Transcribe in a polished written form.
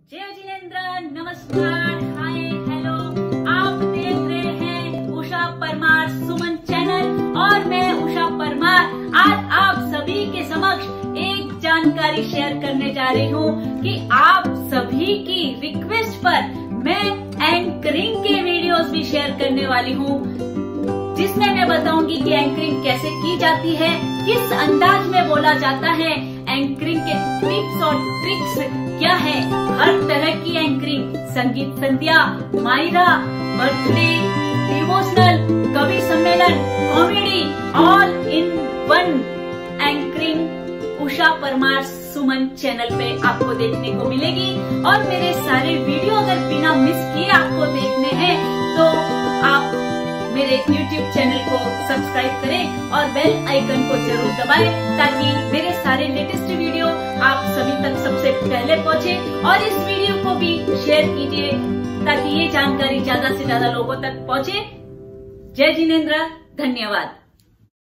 जय जिनेंद्र, नमस्कार, हाय, हेलो। आप देख रहे हैं उषा परमार सुमन चैनल और मैं उषा परमार आज आप सभी के समक्ष एक जानकारी शेयर करने जा रही हूँ कि आप सभी की रिक्वेस्ट पर मैं एंकरिंग के वीडियोस भी शेयर करने वाली हूँ, जिसमें मैं बताऊंगी कि एंकरिंग कैसे की जाती है, किस अंदाज में बोला जाता है, एंकरिंग के टिप्स और ट्रिक्स क्या है। हर तरह की एंकरिंग, संगीत संध्या, मायरा, बर्थडे, डिवोशनल, कवि सम्मेलन, comedy, all in one anchoring Usha Parmar Suman channel पे आपको देखने को मिलेगी। और मेरे सारे वीडियो अगर बिना मिस किए आपको देखने हैं तो आप मेरे YouTube चैनल को सब्सक्राइब करें और बेल आइकन को जरूर दबाएं ताकि मेरे सारे लेटेस्ट वीडियो आप सभी तक सबसे पहले पहुंचे। और इस वीडियो को भी शेयर कीजिए ताकि ये जानकारी ज्यादा से ज्यादा लोगों तक पहुंचे। जय जिनेंद्र, धन्यवाद।